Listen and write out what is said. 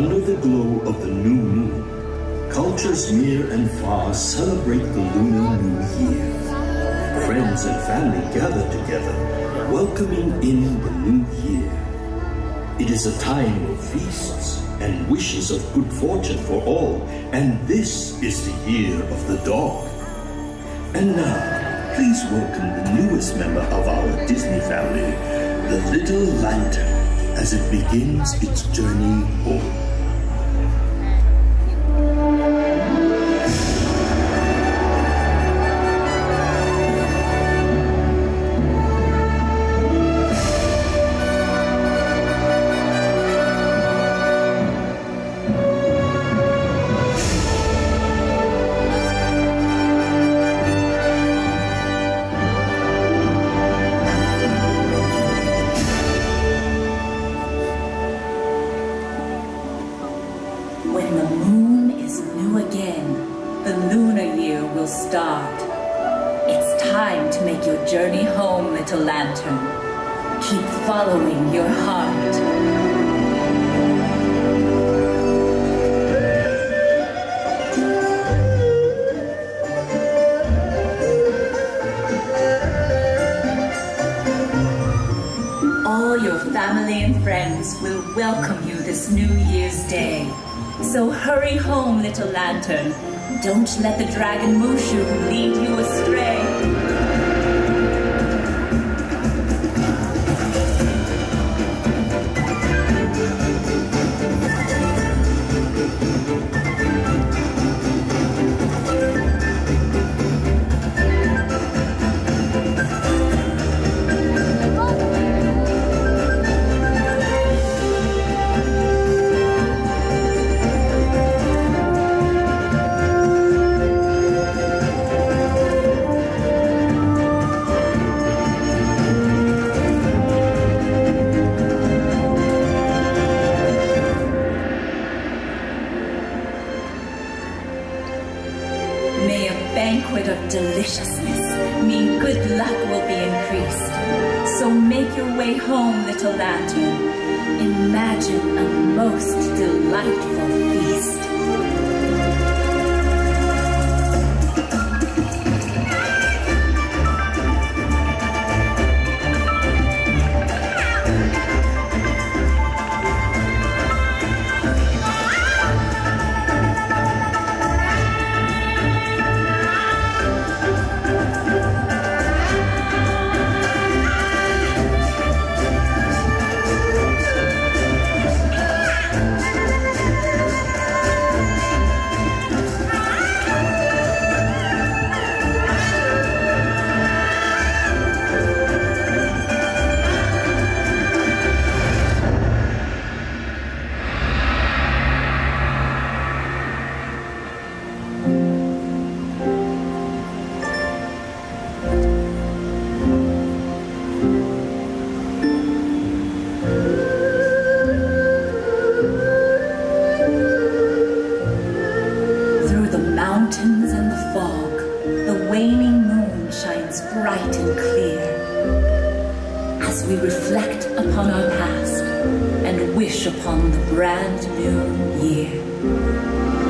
Under the glow of the new moon, cultures near and far celebrate the Lunar New Year. Friends and family gather together, welcoming in the new year. It is a time of feasts and wishes of good fortune for all, and this is the year of the dog. And now, please welcome the newest member of our Disney family, the little lantern, as it begins its journey home. When the moon is new again, the lunar year will start. It's time to make your journey home, little lantern. Keep following your heart. All your family and friends will welcome you this New Year's Day. So hurry home, little lantern. Don't let the dragon Mushu lead you astray. May a banquet of deliciousness mean good luck will be increased. So make your way home, little lantern. Imagine a most delightful feast. Mountains and the fog, the waning moon shines bright and clear. As we reflect upon our past and wish upon the brand new year.